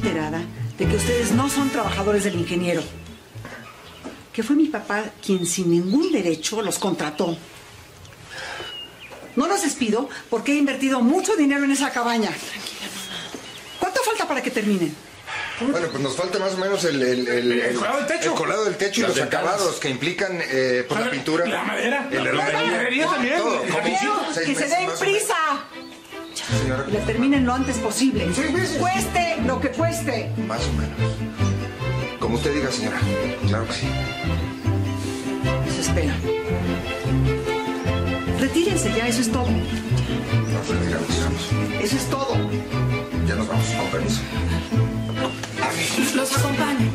enterada de que ustedes no son trabajadores del ingeniero. Que fue mi papá quien sin ningún derecho los contrató. No los despido porque he invertido mucho dinero en esa cabaña. Tranquila, mamá. ¿Cuánto falta para que terminen? Bueno, pues nos falta más o menos el colado del techo. El colado del techo y los acabados que implican pues, la pintura. La madera. La herrería también. Todo. Que se den prisa. Señora. Y la terminen lo antes posible. 6 meses. Cueste lo que cueste. Más o menos. Como usted diga, señora. Claro que sí. Se espera. Retírense ya, eso es todo. Nos retiramos, digamos. Eso es todo. Ya nos vamos, con permiso. Los acompaño.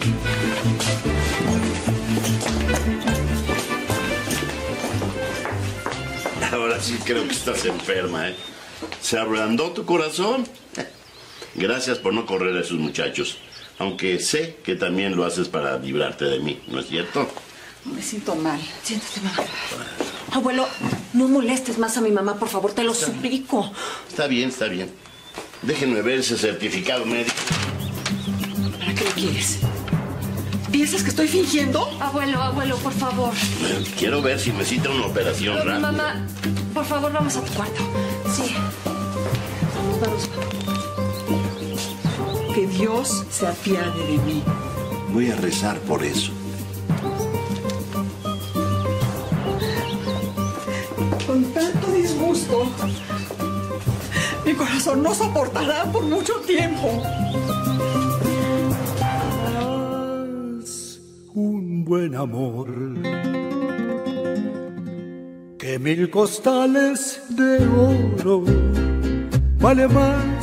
Ahora sí creo que estás enferma, ¿eh? ¿Se ablandó tu corazón? Gracias por no correr a esos muchachos. Aunque sé que también lo haces para librarte de mí, ¿no es cierto? Me siento mal. Siéntate, mamá. Abuelo, no molestes más a mi mamá, por favor, te lo suplico. Está bien, está bien. Déjenme ver ese certificado médico. ¿Para qué lo quieres? ¿Piensas que estoy fingiendo? Abuelo, por favor. Quiero ver si necesita una operación rápida. Mamá, por favor, vamos a tu cuarto. Sí. Vamos. Que Dios se apiade de mí. Voy a rezar por eso. Con tanto disgusto, mi corazón no soportará por mucho tiempo. Haz un buen amor, que 1000 costales de oro vale más